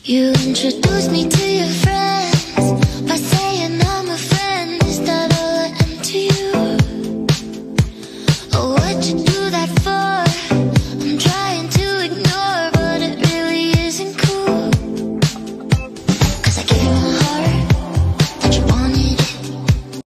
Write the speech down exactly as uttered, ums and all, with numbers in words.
You introduced me to your friends by saying I'm a friend. Is that all I am to you? Or would you do that for